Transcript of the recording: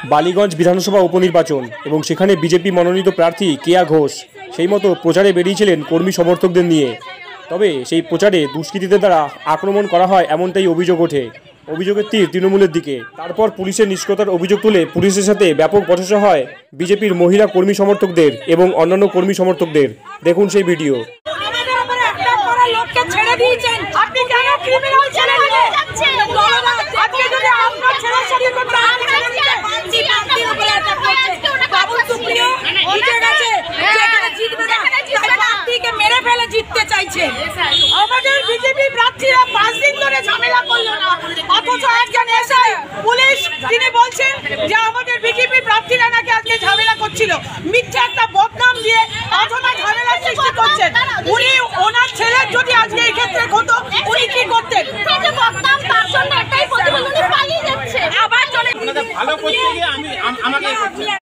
বালিগঞ্জ বিধানসভা উপনির্বাচন এবং সেখানে বিজেপি মনোনীত প্রার্থী কেয়া ঘোষ সেই মতো প্রচারে বেরিয়েছিলেন কর্মী সমর্থকদের নিয়ে। তবে সেই প্রচারে দুষ্কৃতীদের দ্বারা আক্রমণ করা হয় এমনটাই অভিযোগ ওঠে। অভিযোগের তীর তৃণমূলের দিকে। তারপর পুলিশের নিষ্ক্রিয়তার অভিযোগ তুলে পুলিশের সাথে ব্যাপক বচসা হয় বিজেপির মহিলা কর্মী সমর্থকদের এবং অন্যান্য কর্মী সমর্থকদের। দেখুন সেই ভিডিও। জিততে চাইছে আমাদের বিজেপি প্রার্থীরা 5 দিন ধরে ঝামেলা করলো না, অথচ একজন এসে পুলিশ তিনি বলছেন যে আমাদের বিজেপি প্রার্থীরা নাকি আজকে ঝামেলা করছিল। মিথ্যা একটা বদনাম দিয়ে অযথা ঝামেলা সৃষ্টি করছেন। উনি ওনার ছেলের যদি আজকে এই ক্ষেত্রে হতো উনি কি করতেন? বদনাম তার জন্য এটাই প্রতিবন্ধী পালিয়ে যাচ্ছে আবার চলে ভালো করতে গিয়ে আমি আমাকে